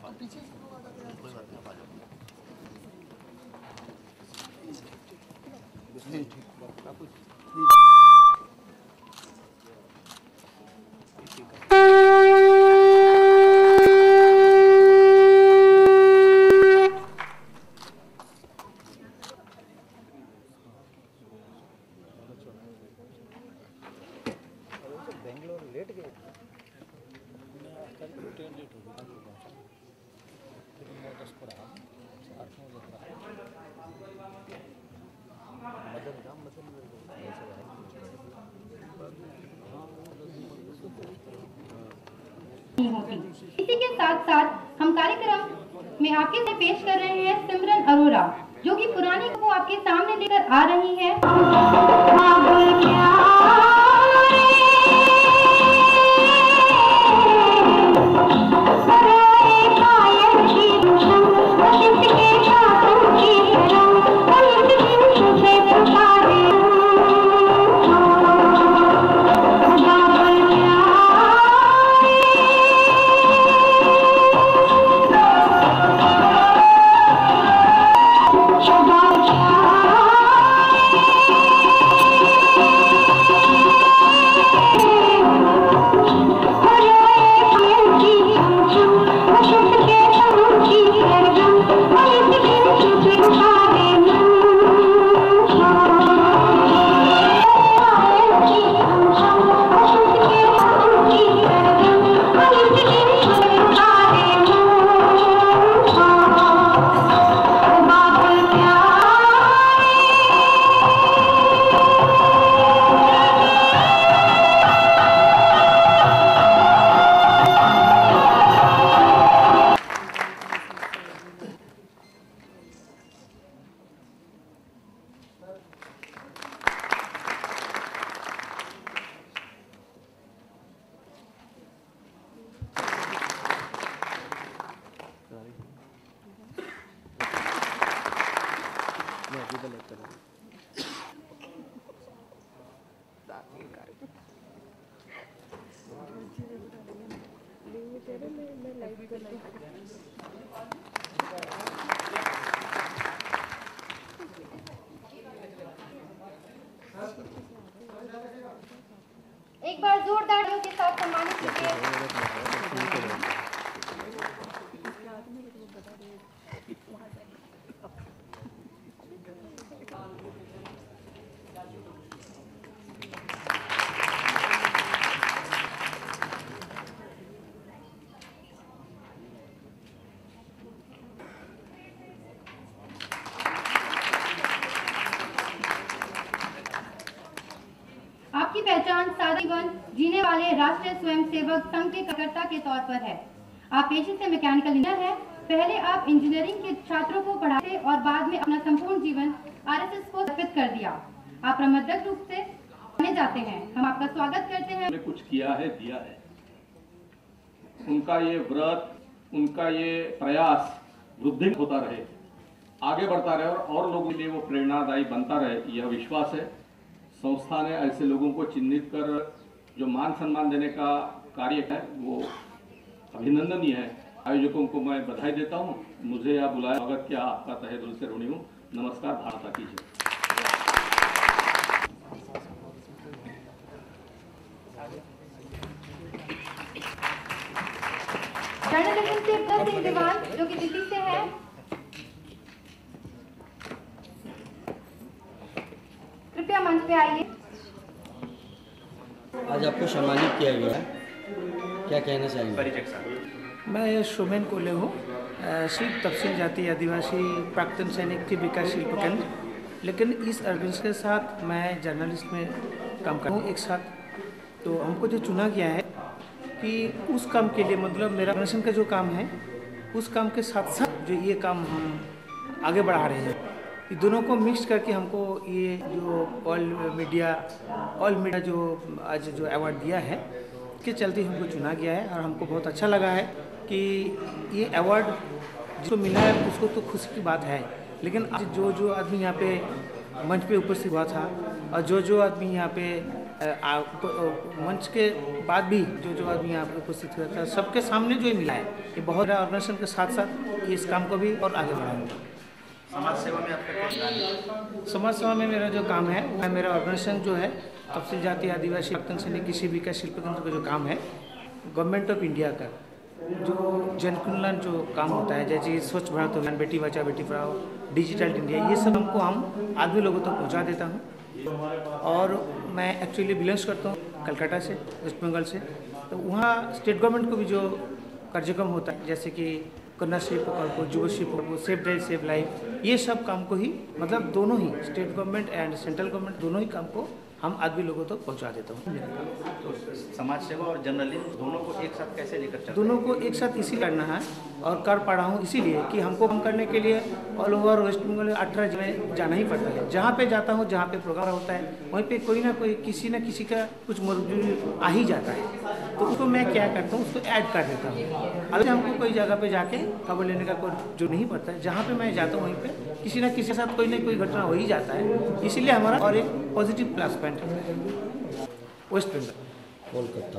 Bangalore late गए इसी के साथ साथ हम कार्यक्रम में आपके लिए पेश कर रहे हैं सिमरन अरोड़ा, जो कि पुरानी को आपके सामने लेकर आ रही है। एक बार जोरदार के साथ सम्मानित कीजिए। आपकी पहचान सादा जीवन जीने वाले राष्ट्रीय स्वयंसेवक संघ के कार्यकर्ता के तौर पर है। आप पेशे से मैकेनिकल इंजीनियर हैं। पहले आप इंजीनियरिंग के छात्रों को पढ़ाते और बाद में अपना संपूर्ण जीवन आरएसएस को समर्पित कर दिया। आप प्रबंधक रूप से जाने जाते हैं। हम आपका स्वागत करते हैं। कुछ किया है, दिया है। उनका ये व्रत, उनका ये प्रयास वृद्धि होता रहे, आगे बढ़ता रहे और लोगों के लिए वो प्रेरणादायी बनता रहे, यह विश्वास है। संस्था ने ऐसे लोगों को चिन्हित कर जो मान सम्मान देने का कार्य है वो अभिनंदनीय है। आयोजकों को मैं बधाई देता हूं। मुझे यहाँ बुलाया, स्वागत किया, आपका तहे दिल से ऋणी हूं। नमस्कार, भारत की जय। जर्नलिज्म से प्लस इंतजाम जो कि दिल्ली से है, कृपया मंच पे आइए। आज आपको सम्मानित किया गया है, क्या कहना चाहिए? मैं शोमेन कोले हूँ, सिर्फ तफसील जाति आदिवासी प्राक्तन सैनिक थी विकास शिल्प केंद्र, लेकिन इस ऑर्गेनाइजेशन के साथ मैं जर्नलिस्ट में काम कर रहा हूँ एक साथ। तो हमको जो चुना गया है कि उस काम के लिए, मतलब मेरा ऑर्गेनाइजेशन का जो काम है उस काम के साथ साथ जो ये काम हम आगे बढ़ा रहे हैं, ये दोनों को मिक्स करके हमको ये जो ऑल मीडिया जो आज जो अवार्ड दिया है के चलते हमको चुना गया है। और हमको बहुत अच्छा लगा है कि ये अवार्ड जिसको मिला है उसको तो खुशी की बात है, लेकिन आज जो आदमी यहाँ पे मंच पे उपस्थित हुआ था और जो आदमी यहाँ पे मंच के बाद भी जो आदमी यहाँ पर उपस्थित हुआ था, सबके सामने जो ये मिला है, ये बहुत बड़ा ऑर्गेनाइजेशन के साथ साथ इस काम को भी और आगे बढ़ाऊंगा। समाज सेवा में आपका क्या प्लान है? समाज सेवा में मेरा जो काम है, मेरा ऑर्गेनाइजेशन जो है तफसील जाति आदिवासी प्राक्तन सैनिक कृषि विकास शिल्प केंद्र का जो काम है, गवर्नमेंट ऑफ इंडिया का जो जन कल्याण जो काम होता है, जैसे स्वच्छ भारत अभियान, बेटी बचाओ बेटी पढ़ाओ, डिजिटल इंडिया, ये सब हमको हम आदमी लोगों तक पहुंचा देता हूं। और मैं एक्चुअली बिलोंग्स करता हूं कलकत्ता से, वेस्ट बंगाल से। तो वहाँ स्टेट गवर्नमेंट को भी जो कार्यक्रम होता है, जैसे कि कन्याश्री प्रकल्प, युवश्री प्रकल्प, सेफ ड्राइव सेफ लाइफ, ये सब काम को ही मतलब दोनों ही state government and central government दोनों ही काम को हम आदमी लोगों तक पहुंचा देता हूँ। तो समाज सेवा और जर्नलिज्म दोनों को एक साथ कैसे लेकर चलते हैं? दोनों को एक साथ इसी करना है और कर पा रहा हूँ इसीलिए कि हमको काम करने के लिए ऑल ओवर वेस्ट बंगाल 18 जिले जाना ही पड़ता है। जहाँ पे जाता हूँ, जहाँ पे प्रोग्राम होता है, वहीं पे कोई ना कोई किसी न किसी का कुछ मजबूरी आ ही जाता है, तो उसको मैं क्या करता हूँ, उसको ऐड कर देता हूँ। अगर हमको कोई जगह पे जाके खबर लेने का कोई जो नहीं पड़ता है, जहाँ पे मैं जाता हूँ वहीं पे किसी न किसी के साथ कोई ना कोई घटना हो ही जाता है। इसीलिए हमारा और एक पॉजिटिव प्लस पॉइंट है वेस्ट बंगाल। कोलकाता।